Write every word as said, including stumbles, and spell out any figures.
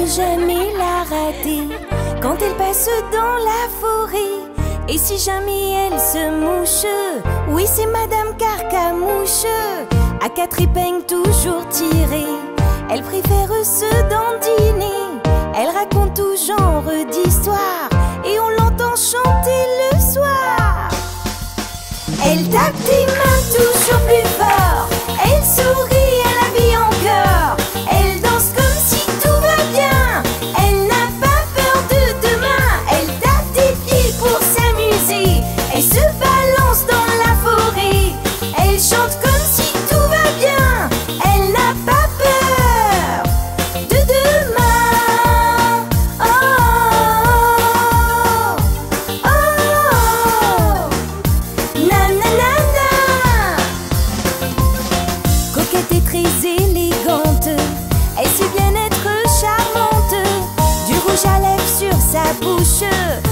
jamais la rater quand elle passe dans la forêt. Et si jamais elle se mouche, oui c'est Madame Carcamouche, à quatre épingles toujours tirées. Elle préfère se dandiner, elle raconte tout genre d'histoires et on l'entend chanter le soir. Elle tape des mains toujours plus fort, elle sourit à la vie encore, elle danse comme si tout va bien, elle n'a pas peur de demain, elle tape des pieds pour s'amuser, elle se balance dans la forêt, elle chante comme si tout va bien, elle n'a pas peur de demain. Oh, oh, oh, na na na na. Coquette et très élégante, elle sait bien être charmante, du rouge à lèvres sur sa bouche,